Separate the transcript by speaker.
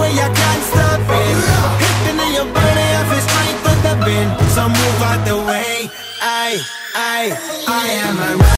Speaker 1: way, I can't stop it. Hitting in your body, I feel strength with the wind. So move out the way. I am a